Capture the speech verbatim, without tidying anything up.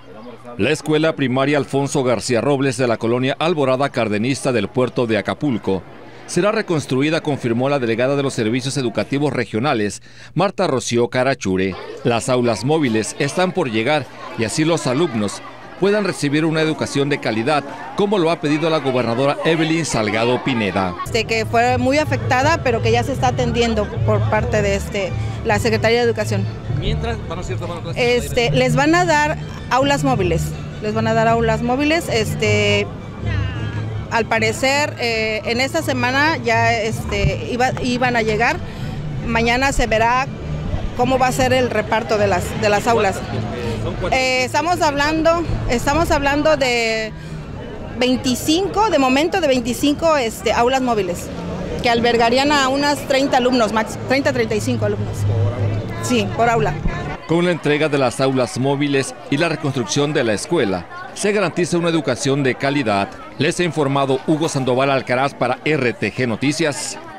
La escuela primaria Alfonso García Robles de la colonia Alborada Cardenista del puerto de Acapulco será reconstruida, confirmó la delegada de los Servicios Educativos Regionales, Marta Rocío Carachure. Las aulas móviles están por llegar y así los alumnos puedan recibir una educación de calidad, como lo ha pedido la gobernadora Evelyn Salgado Pineda. Este, que fue muy afectada, pero que ya se está atendiendo por parte de este, la Secretaría de Educación. Mientras van a cierta mano este, les van a dar aulas móviles, les van a dar aulas móviles, este, al parecer eh, en esta semana ya este, iba, iban a llegar, mañana se verá cómo va a ser el reparto de las, de las aulas. Eh, estamos hablando, estamos hablando de veinticinco, de momento de veinticinco este, aulas móviles, que albergarían a unas treinta alumnos, max, treinta a treinta y cinco alumnos. Sí, por aula. Con la entrega de las aulas móviles y la reconstrucción de la escuela, se garantiza una educación de calidad. Les ha informado Hugo Sandoval Alcaraz para R T G Noticias.